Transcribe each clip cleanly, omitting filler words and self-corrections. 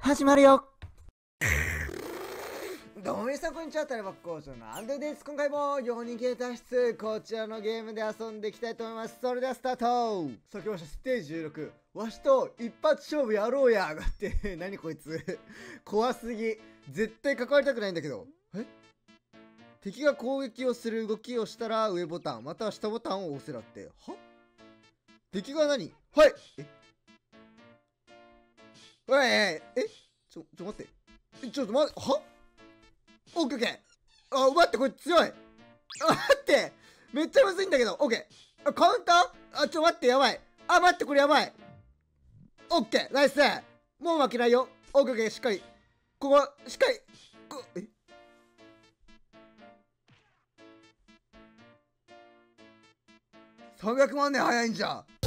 始まるよ。どうも皆さんこんにちは、タレバッ工場のアンドゥです。今回も4人系脱出、こちらのゲームで遊んでいきたいと思います。それではスタート。さあ来ました、ステージ16。わしと一発勝負やろうやがって何こいつ怖すぎ。絶対関わりたくないんだけど。敵が攻撃をする動きをしたら上ボタンまたは下ボタンを押せらって。は敵が何。はい。ちょっと待って。ちょっと待って。はオッケーオッケー。あ、待って、これ強い。待って。めっちゃむずいんだけど。オッケー。カウンター。待って、やばい。待って、これやばい。オッケー、ナイス。もう負けないよ。オッケーオッケー、しっかり。ここ、しっかり。300万年早いんじゃん。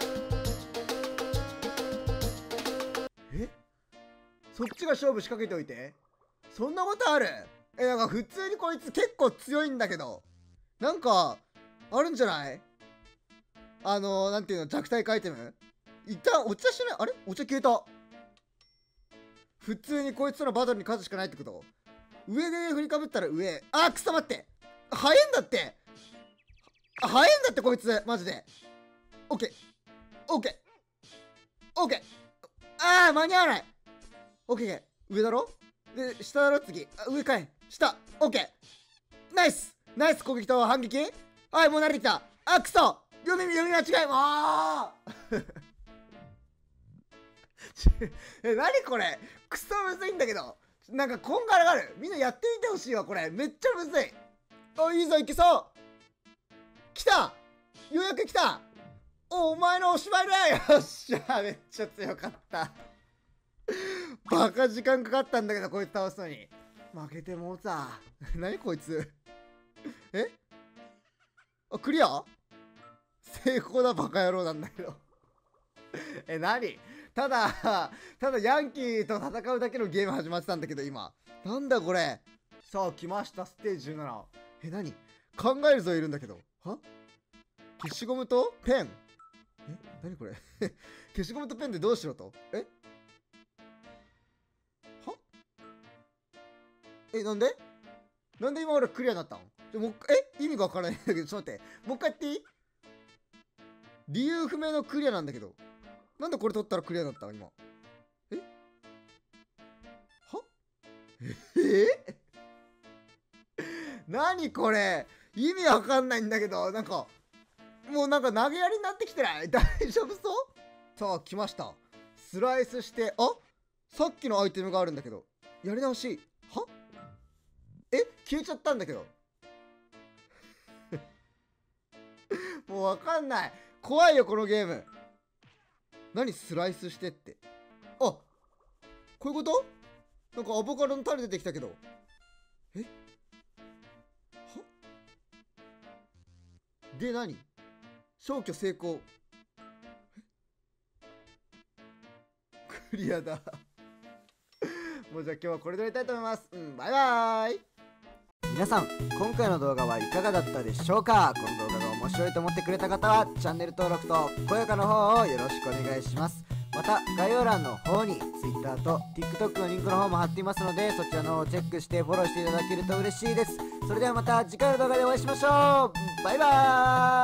そっちが勝負仕掛けておいて。そんなことある？なんか普通にこいつ結構強いんだけど。なんか、あるんじゃない？なんていうの、弱体アイテム？一旦お茶しない？あれ？お茶消えた。普通にこいつとのバトルに勝つしかないってこと？上で振りかぶったら上。くそ待って。早いんだって。早いんだってこいつ。マジで。オッケー。オッケー。オッケー。間に合わない。オッケー。上だろ？で、下だろ次。上かい。下。オッケー。ナイスナイス攻撃と反撃。はい、もう慣れてきた。くそ読み間違い。もう何これクソむずいんだけど。なんかこんがらがる。みんなやってみてほしいわ、これ。めっちゃむずい。いいぞ、いけそう。来た。ようやく来た。お前のおしまいだ。よっしゃ、めっちゃ強かった。バカ時間かかったんだけど、こいつ倒すのに。負けてもうた。何こいつ。クリア？成功だ、バカ野郎なんだけど。何？ただヤンキーと戦うだけのゲーム始まってたんだけど、今。なんだこれ。さあ、来ました、ステージ17。何？考えるぞいるんだけど。消しゴムとペン。何これ。消しゴムとペンでどうしろと？なんで今俺クリアになったん？意味がわからないんだけど、ちょっと待って。もう一回言っていい？理由不明のクリアなんだけど。なんでこれ取ったらクリアになったん今。何これ意味わかんないんだけど、なんか、もうなんか投げやりになってきてない？大丈夫そう？さあ、来ました。スライスして、さっきのアイテムがあるんだけど。やり直し。消えちゃったんだけど。もうわかんない。怖いよ、このゲーム。何スライスしてって。こういうこと？なんかアボカドの種出てきたけど。で、何？消去成功。クリアだ。もうじゃあ今日はこれで終わりたいと思います。バイバーイ。皆さん、今回の動画はいかがだったでしょうか？この動画が面白いと思ってくれた方はチャンネル登録と高評価の方をよろしくお願いします。また概要欄の方に Twitter と TikTok のリンクの方も貼っていますので、そちらの方をチェックしてフォローしていただけると嬉しいです。それではまた次回の動画でお会いしましょう。バイバーイ。